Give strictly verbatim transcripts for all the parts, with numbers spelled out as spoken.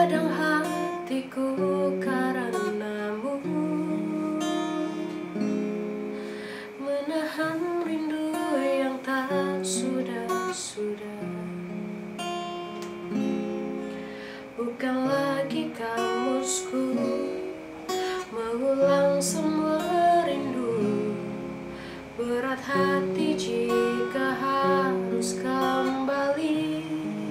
radang hatiku karenamu, menahan rindu yang tak sudah-sudah. Bukan lagi kamusku mengulang semua rindu. Berat hati jika harus kembali.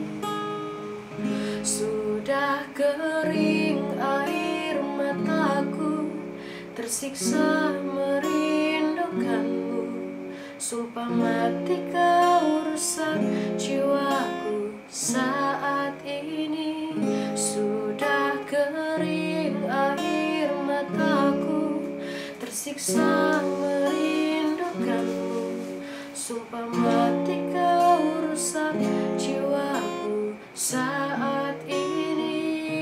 Sudah kering air mataku, tersiksa merindukanmu. Sumpah mati kau rusak jiwaku saat ini. Sudah kering air mataku, tersiksa merindukanmu. Sumpah mati kau rusak jiwaku saat ini.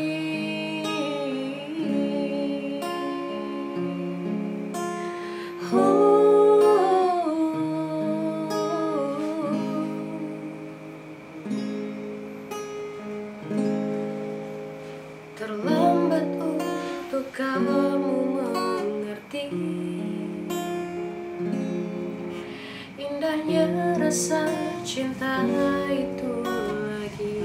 Terlambat untuk kamu mengerti indahnya rasa cinta itu lagi.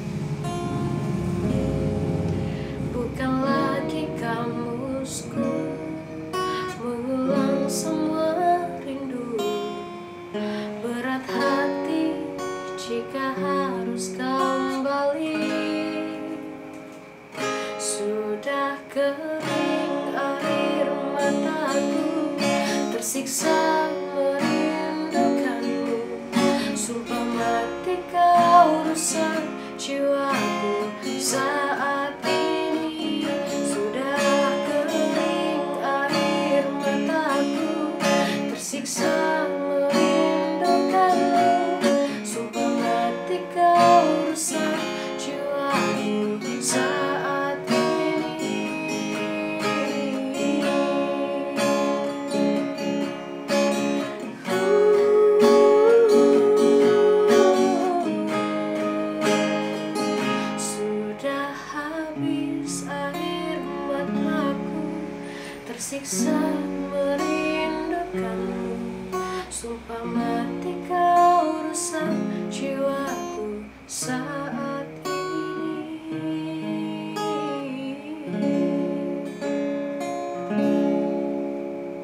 Bukan lagi kamusku mengulang semua rindu. Berat hati jika harus kembali. Sudah kering air mataku, tersiksa merindukanmu. Sumpah mati kau rusak jiwaku saat ini. Sudah kering air mataku, tersiksa merindukanmu. Sumpah mati kau rusak jiwaku saat tersiksa merindukanmu. Sumpah mati